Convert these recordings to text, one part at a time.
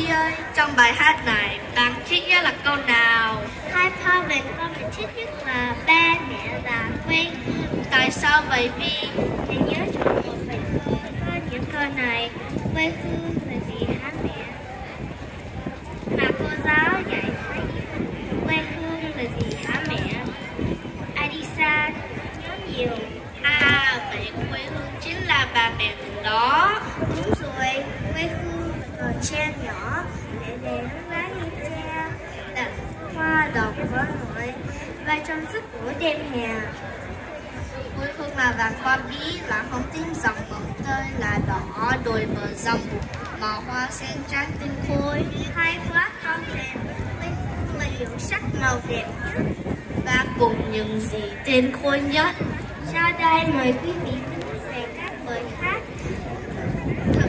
ơi, trong bài hát này bạn thích nhất là câu nào? Hai pha về con mình thích nhất là ba mẹ và quê hương. Tại sao vậy Vi? Để nhớ trong một bài thơ có những câu này. Quê hương là gì hả mẹ? Mà cô giáo dạy thấy quê hương là gì hả mẹ? Adisa nhớ nhiều. À, vậy quê hương chính là ba mẹ mình đó. Đúng rồi, quê hương còn tre nhỏ để đèn lá như tre, đặt hoa đọc với nội và trong giấc ngủ đêm hè. Quê hương là vàng hoa bí, là không tím dòng bóng tơi, là đỏ đồi bờ dòng màu hoa sen trắng tinh khôi. Hai quá con thèm quê hương là những sắc màu đẹp nhất Và cùng những gì tên khôi nhất. sau đây mời quý vị về các bài hát thật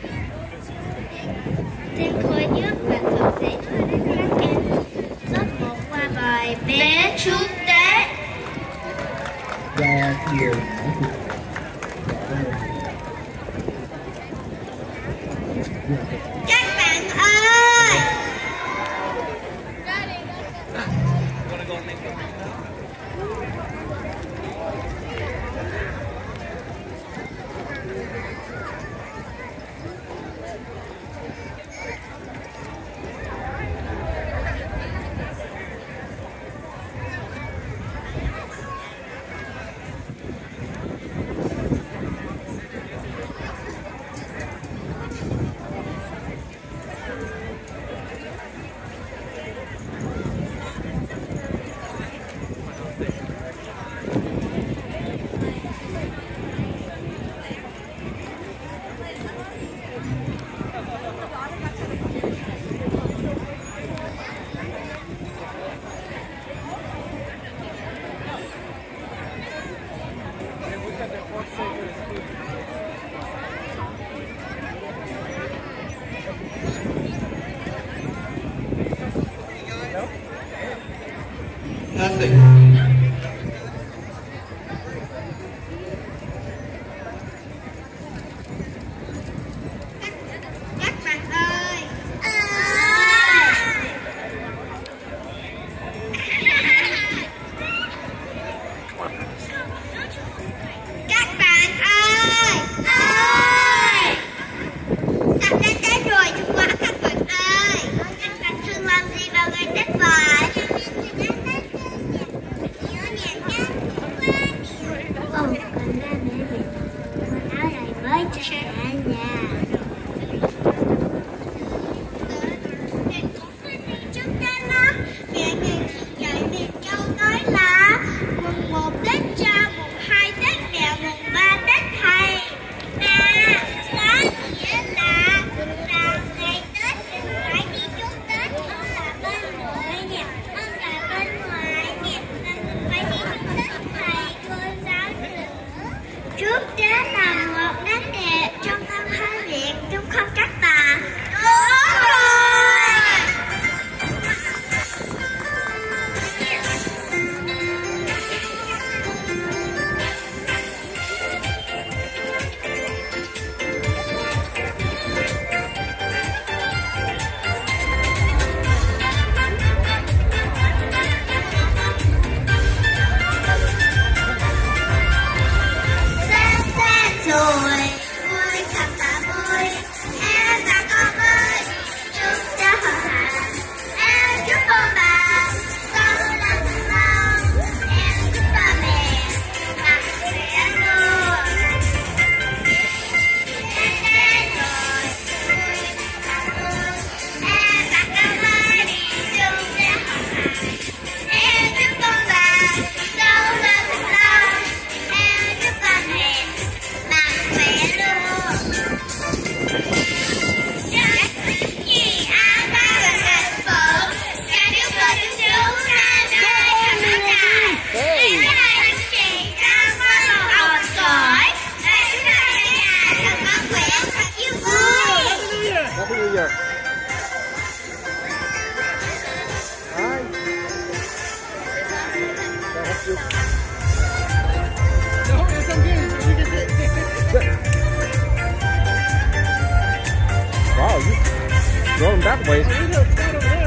tên khôi nhất và thật dễ thương đến các em. Lớp 1 qua bài Bé Chúc Tết. Ra chiều các bạn ơi. Nothing. Các bạn ơi. Các bạn ơi. Sắp đến Tết rồi chúng quá các bạn ơi. Các bạn thường làm gì vào ngày Tết vậy? sideways.